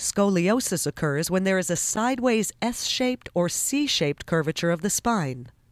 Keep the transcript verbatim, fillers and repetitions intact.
Scoliosis occurs when there is a sideways S-shaped or C-shaped curvature of the spine.